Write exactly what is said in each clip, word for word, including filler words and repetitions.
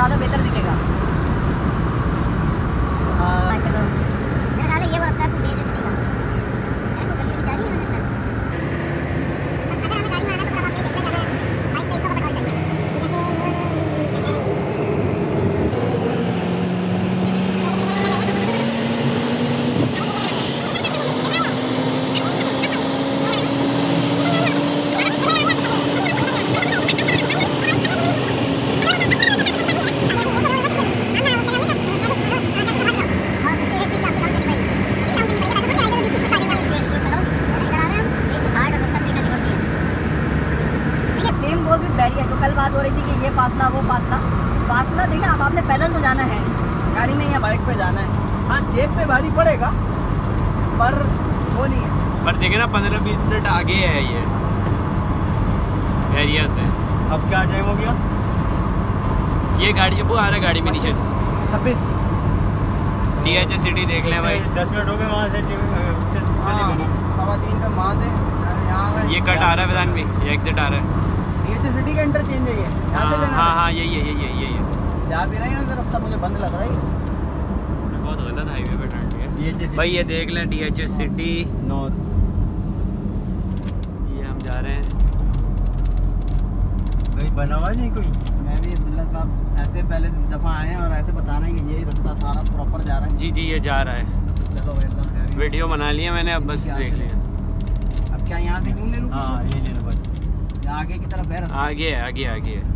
ज़्यादा बेहतर दिखेगा। बात हो रही थी कि ये फासला वो फासला फासला देखिए अब आपने पैदल तो जाना है नहीं, गाड़ी में या बाइक पे जाना है। हाँ जेब पे भारी पड़ेगा पर वो नहीं है। पर देखे ना पंद्रह बीस मिनट आगे है ये एरिया से। अब क्या टाइम हो गया? ये गाड़ी वो आ रहा है गाड़ी में नीचे छब्बीस डी एच सिटी देख लें भाई। दस मिनट हो गए वहाँ से चलेंगे सवा तीन पे वहाँ थे यहाँ ये कट आ रहा है मैदान में, ये एग्जिट आ रहा है डी एच सिटी का इंटरचेंज है ये यहाँ से लेना। हाँ हाँ यही है यही है यही है। जा भी रहे हैं ना रास्ता मुझे बंद लग रहा है बहुत गलत हाईवे पे टर्न किया डी एच भाई। ये देख लें डी एच सिटी नॉर्थ। ये हम जा रहे हैं भाई बना हुआ नहीं कोई। मैं भी अब्दुल्ला साहब ऐसे पहले दफ़ा आए हैं और ऐसे बता रहे हैं कि यही रास्ता सारा प्रॉपर जा रहा है। जी जी ये जा रहा है। चलो वीडियो बना लिया मैंने, अब बस देख लिया। अब क्या यहाँ से क्यों ले लूँ? हाँ ये ले लो बस। आगे की तरफ है रास्ता। आगे है आगे आगे है।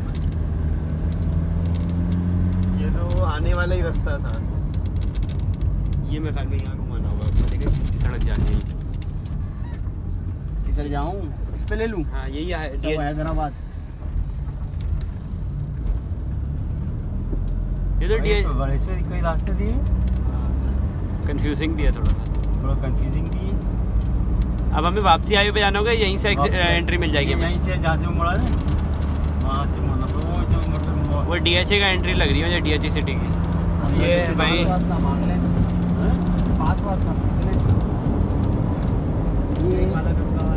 ये तो आने वाला ही रास्ता था। ये मैं खाली यहाँ घुमाना होगा, सड़क जानी है। इधर जाऊँ इस पे ले लूँ? हाँ यही है हैदराबाद। ये तो डी एच इसमें कोई रास्ते दिए कंफ्यूजिंग भी है थोड़ा सा, थोड़ा कंफ्यूजिंग भी है। अब हमें वापसी हाईवे पे जाना होगा, यहीं से एंट्री मिल जाएगी हमें। यहीं से जहाँ से मुड़ा है वहाँ से मुड़ा तो वो जो मोटर वो डी एच ए का एंट्री लग रही है मुझे, डी एच ए सिटी की। ये भाई मांग लें पास वास ना पूछ लें। ये वाला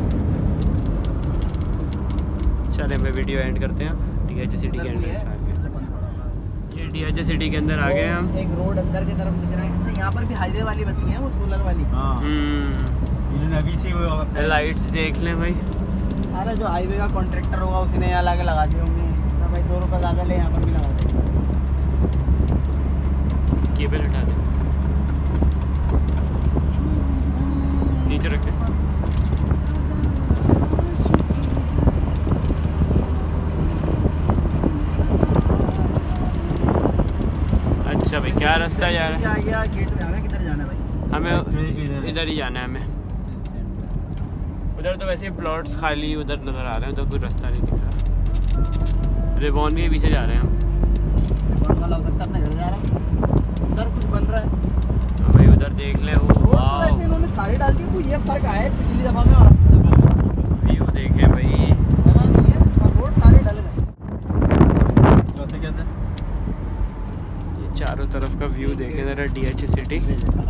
चले मैं वीडियो एंड करते हैं। डी एच ए सिटी के एंट्रेंस में आ गए। ये डी एच ए सिटी के अंदर आ गए हम। एक रोड अंदर की तरफ दिख रहा है। अच्छा यहाँ पर भी हाईवे वाली बत्ती है वो सोलर वाली। हाँ अभी से लाइट्स देख लें भाई। अरे जो हाईवे का कॉन्ट्रैक्टर होगा उसी ने यहाँ लाके लगा दिए होंगे ना भाई। दो रुपये ज़्यादा ले यहाँ पर भी लगा दे। केबल हटा दे, नीचे रख दे। अच्छा भाई क्या रास्ता जा रहा है? गया गेट पे हमें किधर जाना है भाई? हमें इधर ही जाना है हमें। उधर तो वैसे प्लॉट्स खाली उधर नज़र आ रहे हैं, तो कोई रास्ता नहीं दिख रहा। रिबॉन के पीछे जा रहे हैं हम। रिबॉन वाला हो सकता है अपने घर जा रहा है, उधर कुछ बन रहा है। तो भाई उधर देख ले वो तो वैसे इन्होंने सारी डाल दी। कोई ये फर्क आया है पिछली दफ़ा में और व्यू देखें भाई। रोड सारे डल गए। ये चारों तरफ का व्यू देखें ज़रा डी एच ए सिटी।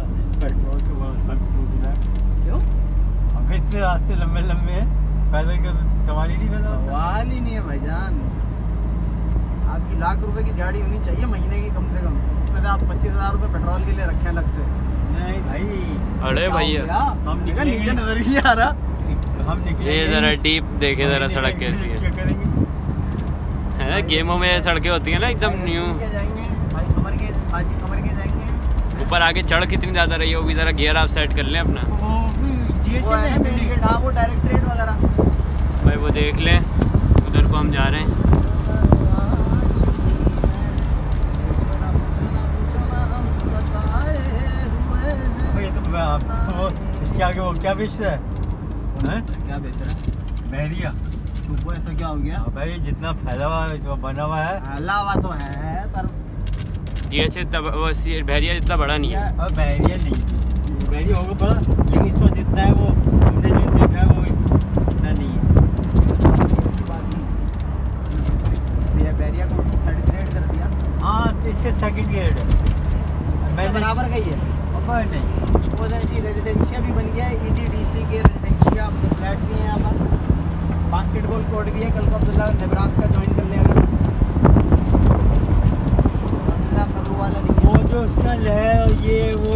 क्यों? इतने रास्ते लंबे लंबे हैं, पैदल का सवाल ही नहीं पैदा होता। सवाल ही नहीं है भाईजान। आपकी लाख रुपए की गाड़ी होनी चाहिए महीने की कम से कम। उसमें से आप पच्चीस हजार रुपये पेट्रोल के लिए रखे अलग से। नहीं भाई अरे भैया हम निकल नीचे नजर ही नहीं आ रहा। हम निकले ये ज़रा डीप देखे ज़रा सड़क कैसी है। क्या करेंगे? है गेमों में सड़कें होती हैं ना एकदम न्यू। जाएंगे भाई कमर के बाजी कमर के जाएंगे। ऊपर आगे चढ़ कितनी ज़्यादा रही है वो भी ज़रा गियर आप सेट कर लें अपना। वो है ना बेरिकेड। हाँ वो डायरेक्टरेट वगैरह भाई वो देख लें। उधर को हम जा रहे हैं। इसके आगे वो क्या बेच रहा है? क्या बेच रहा है? बहरिया। वो ऐसा क्या हो गया भाई? जितना फैला हुआ है बना हुआ है, फैला हुआ तो है पर डी एच ए बहरिया जितना बड़ा नहीं है। अब बहरिया नहीं, बहरिया होगा बड़ा, लेकिन इस पर जितना है वो हमने जो देखा है वो इतना नहीं है। ये बैरिया को थर्ड ग्रेड कर दिया। हाँ इससे सेकंड ग्रेड है। मैंने बराबर का ही है। नहीं वो जी रेजिडेंशिया भी बन गया है। ई डी डी सी के रेजिडेंशिया मतलब फ्लैट भी है यहाँ पर। बास्केटबॉल कोर्ट भी है। कल को अब्दुल्ला नेब्रास्का ज्वाइन कर ले अगर।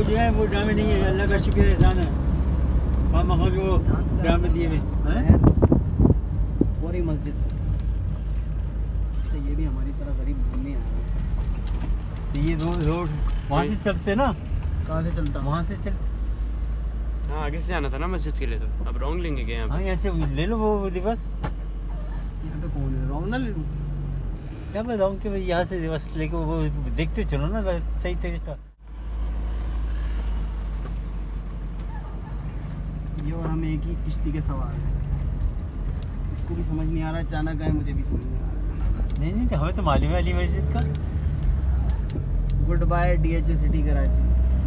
वो जो है वो ड्रामे नहीं है, अल्लाह का शुक्र एहसान है। वहाँ मखा के वो ड्रामे दिए हुए हैं। पूरी मस्जिद तो ये भी हमारी तरह गरीब घूमने आया है। तो ये रोड रोड वहाँ से चलते ना, कहाँ से चलता? वहाँ से चल। हाँ आगे से जाना था ना मस्जिद के लिए, तो अब रॉन्ग लेंगे क्या यहाँ हाँ पे? यहाँ से ले लो वो दिवस। यहाँ पे कौन है? रॉन्ग ना ले लूँ? क्या बताऊँ कि भाई यहाँ से दिवस लेके वो देखते चलो ना सही तरीका। ये और हम एक ही किश्ती के सवार हैं। इसको भी समझ नहीं आ रहा, अचानक आए मुझे भी समझ नहीं आ रहा। नहीं नहीं तो हमें तो मालूम है अली मस्जिद का। Good bye D H A city Karachi.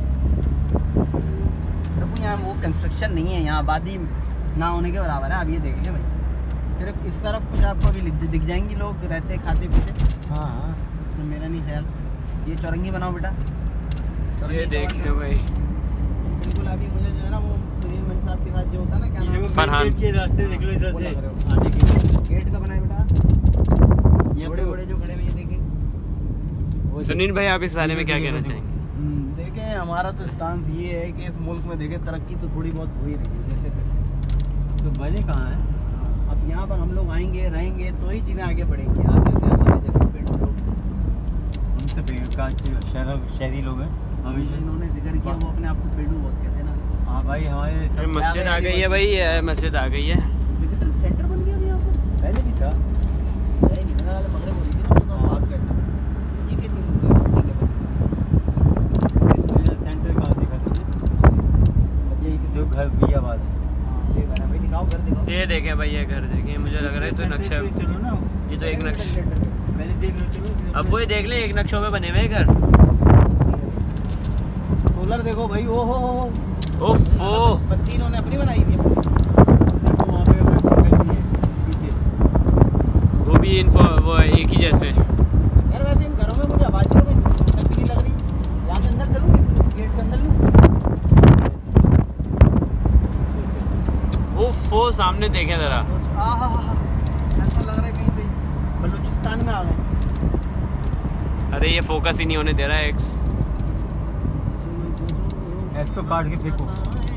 देखो यहाँ वो कंस्ट्रक्शन नहीं है, यहाँ आबादी ना होने के बराबर है। आप ये देख लें भाई, सिर्फ इस तरफ कुछ आपको अभी दिख जाएंगी लोग रहते खाते पीते। हाँ हाँ तो मेरा नहीं ख्याल। ये चौरंगी बनाओ बेटा, ये देखिए भाई, बिल्कुल अभी मुझे जो है ना वो सुनील मन साहब के साथ जो होता है ना, क्या नाम है? फरहान के रास्ते देख लो इधर वो से लग रहे हो। आने के। गेट का बनाए बेटा, ये बड़े बड़े जो खड़े हुए ये देखें। सुनील भाई आप इस बारे में क्या कहना चाहेंगे? देखें हमारा तो स्टांस ये है कि इस मुल्क में देखें तरक्की तो थोड़ी बहुत हो ही रही है जैसे तैसे। तो बने कहाँ है? अब यहाँ पर हम लोग आएंगे रहेंगे तो ही चीज़ें आगे बढ़ेंगी। आप जैसे हमारे जैसे पेड़ लोग, हम तो शहर शहरी लोग हैं हमेशा। इन्होंने जिक्र किया वो अपने आप को पेड़ू बहुत कहते हैं ना। हाँ भाई हमारे अरे सब मस्जिद आ गई है भाई, ये मस्जिद आ गई है। विजिटर सेंटर बन गया अभी यहाँ पर। पहले भी था। अरे नहीं वाले मगरब हो रही थी ना, तो हम भाग गए थे। ये कैसी मुल्क है? इसमें सेंटर कहाँ देखा तुमने? ये जो घर भी आबाद है। हाँ ये घर है भाई, दिखाओ घर दिखाओ। ये देखें भाई, ये घर देखें, मुझे लग रहा है तो नक्शा, चलो ना, ये तो एक नक्शा। पहले देख लो चलो। अब वो ये देख ले, एक नक्शों पे बने हुए घर। सोलर देखो भाई, ओ हो हो ओफो, बत्ती इन्होंने अपनी बनाई हुई है। वहाँ पे बस घर भी है पीछे। वो भी इन्फो वो एक ही जैसे। यार वैसे इन घरों में मुझे आवाज़ कोई तक नहीं लग रही। यहाँ से अंदर चलूँगी, गेट के अंदर लूँ। ओफो सामने देखें जरा, हाँ हाँ हाँ, ऐसा लग रहा है कहीं पे बलूचिस्तान में आ गए। अरे ये फोकस ही नहीं होने दे रहा है एक्स। इसको काट के फेंको।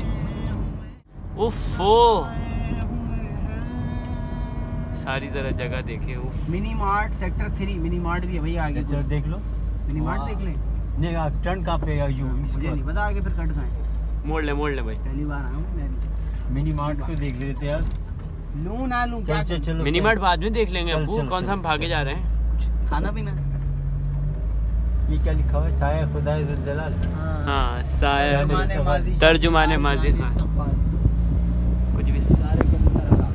ओफो सारी तरह जगह देखे। उफ, mini mart sector three, mini mart भी है भैया आगे। चलो देख लो। मिनी मार्ट देख लें। नहीं आप टर्न कहाँ पे है? यू मुझे नहीं पता आगे फिर कट जाए। मोड़ ले मोड़ ले भाई। पहली बार आया हूँ मैं भी। मिनी मार्ट को देख लेते यार। लूँ ना लूँ क्या चल चल चलो। मिनी मार्ट बाद में देख लेंगे चल, अब्बू, चल, कौन सा चल, हम भागे चल। जा रहे हैं। कुछ खाना पीना। ये क्या लिखा हुआ है? साया खुदा जलाल। हाँ साया तर्जुमाने माज़ी, तर्जुमाने माज़ी, हाँ कुछ भी। सारे कबूतर अल्लाह।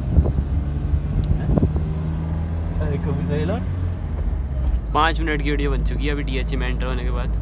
सारे कबूतर जलाल। पाँच मिनट की वीडियो बन चुकी है अभी डीएचए में एंटर होने के बाद।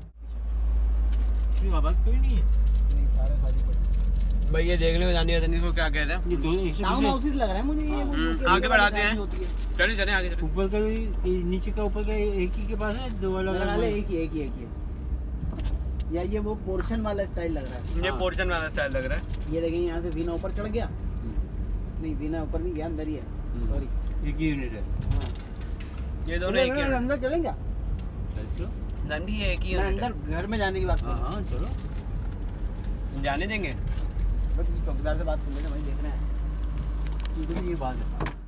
आवाज कोई नहीं है। नहीं सारे खाली पड़े। भाई ये देख लो जानिए जानिए को क्या कह रहे हैं। ये दो एक से टाउन दूसरे- हाउसेस लग रहा है मुझे ये। हम्म, वो आगे बढ़ाते हैं। होती है। चलिए चलिए आगे चलिए। ऊपर का भी ये नीचे का ऊपर का एक ही के पास है, दो अलग लग रहा है अलग। एक ही एक ही एक ही या ये वो पोर्शन वाला स्टाइल लग रहा है। ये हाँ। पोर्शन वाला स्टाइल लग रहा है। ये देखें यहाँ से जीना ऊपर चढ़ गया। नहीं जीना ऊपर नहीं गया, अंदर ही है। सॉरी एक ही यूनिट है। हाँ ये दोनों एक ही हैं। अंदर चलेंगे। चलो जान भी ये एक ही मैं यूनिट अंदर घर में जाने की बात कर हाँ रहा हूँ। हाँ चलो। है। जाने देंगे। बस ये चौकीदार से बात कर लेना भाई, देख रहे हैं। ये बात है।